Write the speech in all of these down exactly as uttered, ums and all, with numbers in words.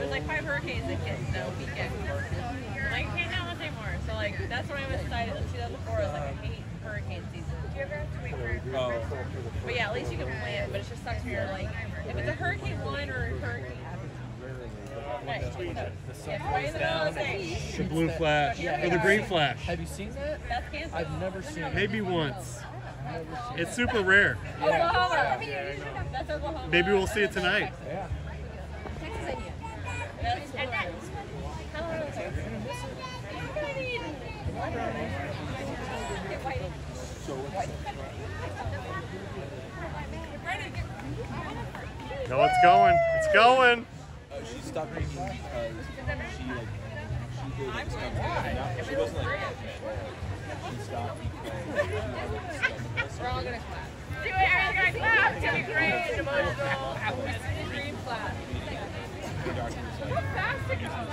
was like five hurricanes that hit that weekend. Like, you can't have this anymore. So, like, that's when I was decided in two thousand four, I was like, I hate hurricane season. Do you ever have to wait for it? Oh. But yeah, at least you can plan, but it just sucks when you're like, if it's a hurricane one or a hurricane. Nice. The sun goes down. The blue flash or the green flash. Have you seen that? That's canceled. I've never seen it. Maybe once. It's super rare. Oklahoma. That's Oklahoma. Maybe we'll see it tonight. Yeah. That's and that's how are those? No, it's going. It's going. Uh, she stopped drinking because she like she did like stuff like that. She wasn't like that. She stopped because we're all gonna clap. Do it, we're gonna clap. It's gonna be great and emotional. Dream clap. the doctor's like, how fast it goes.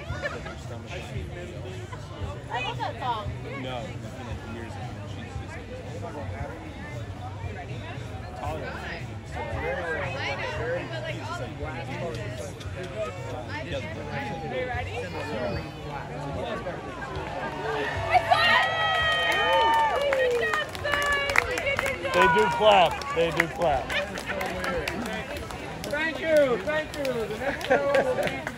I love that song. No, it's been like years ago. She's just like, taller than me. So, I know, but like all the Are you ready? They do clap. They do clap. Thank you. Thank you. The next show will be